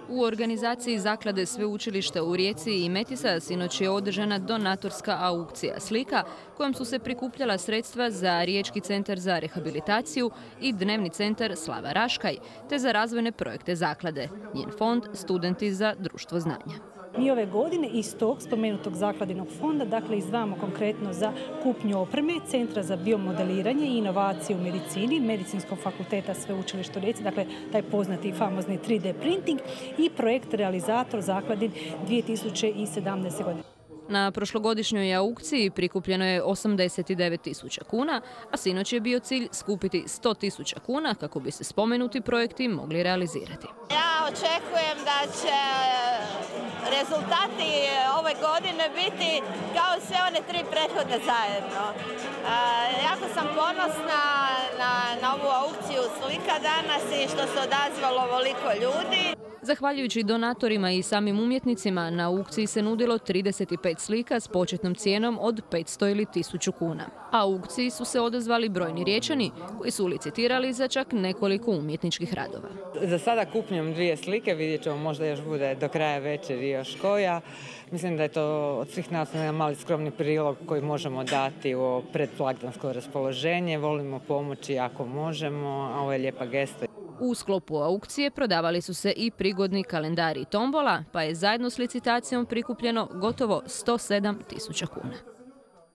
U organizaciji Zaklade Sveučilišta u Rijeci i Metisa sinoć je održana donatorska aukcija slika kojom su se prikupljala sredstva za Riječki centar za rehabilitaciju i Dnevni centar Slava Raškaj, te za razvojne projekte zaklade, njen fond Studenti za društvo znanja. Mi ove godine iz tog spomenutog zakladinog fonda izdvajamo konkretno za kupnju opreme Centra za biomodeliranje i inovacije u medicini Medicinskog fakulteta Sveučilišta u Rijeci, taj poznati i famozni 3D printing i projekt realizator zakladin 2017. godine. Na prošlogodišnjoj aukciji prikupljeno je 89.000 kuna, a sinoć je bio cilj skupiti 100.000 kuna kako bi se spomenuti projekti mogli realizirati. Ja očekujem da će rezultati ove godine biti kao sve one 3 prethodne zajedno. Jako sam ponosna na ovu aukciju slika danas i što se odazvalo ovoliko ljudi. Zahvaljujući donatorima i samim umjetnicima, na aukciji se nudilo 35 slika s početnom cijenom od 500 ili 1000 kuna. A aukciji su se odazvali brojni Riječani koji su licitirali za čak nekoliko umjetničkih radova. Za sada kupnjom 2 slike, vidjet ćemo, možda još bude do kraja večeri još koja. Mislim da je to od svih nas jedan mali skromni prilog koji možemo dati u predblagdansko raspoloženje. Volimo pomoći ako možemo, a ovo je lijepa gesta. U sklopu aukcije prodavali su se i prigodni kalendari i tombola, pa je zajedno s licitacijom prikupljeno gotovo 107.000 kuna.